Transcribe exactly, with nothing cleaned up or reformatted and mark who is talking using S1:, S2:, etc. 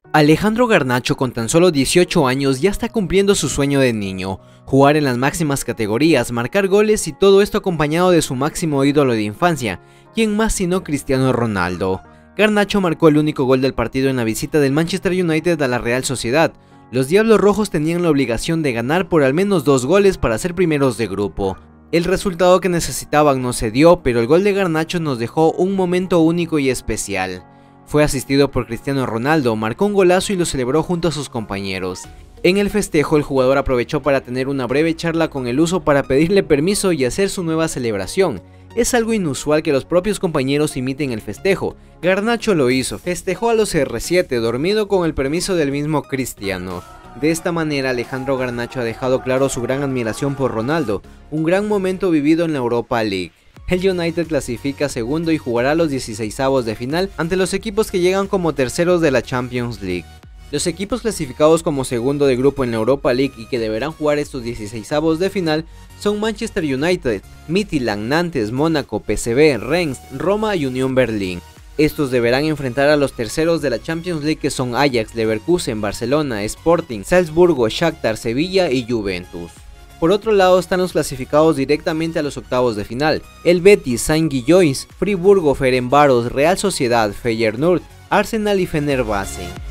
S1: Alejandro Garnacho, con tan solo dieciocho años, ya está cumpliendo su sueño de niño: jugar en las máximas categorías, marcar goles, y todo esto acompañado de su máximo ídolo de infancia, quien más sino Cristiano Ronaldo. Garnacho marcó el único gol del partido en la visita del Manchester United a la Real Sociedad. Los Diablos Rojos tenían la obligación de ganar por al menos dos goles para ser primeros de grupo. El resultado que necesitaban no se dio, pero el gol de Garnacho nos dejó un momento único y especial. Fue asistido por Cristiano Ronaldo, marcó un golazo y lo celebró junto a sus compañeros. En el festejo, el jugador aprovechó para tener una breve charla con el uso para pedirle permiso y hacer su nueva celebración. Es algo inusual que los propios compañeros imiten el festejo. Garnacho lo hizo, festejó a los erre siete, dormido con el permiso del mismo Cristiano. De esta manera, Alejandro Garnacho ha dejado claro su gran admiración por Ronaldo, un gran momento vivido en la Europa League. El United clasifica segundo y jugará los dieciseisavos de final ante los equipos que llegan como terceros de la Champions League. Los equipos clasificados como segundo de grupo en la Europa League y que deberán jugar estos dieciseisavos de final son Manchester United, Midtjylland, Nantes, Mónaco, P S V, Rennes, Roma y Unión Berlín. Estos deberán enfrentar a los terceros de la Champions League, que son Ajax, Leverkusen, Barcelona, Sporting, Salzburgo, Shakhtar, Sevilla y Juventus. Por otro lado están los clasificados directamente a los octavos de final: el Betis, Saint-Gilloise, Friburgo, Ferencváros, Real Sociedad, Feyenoord, Arsenal y Fenerbahce.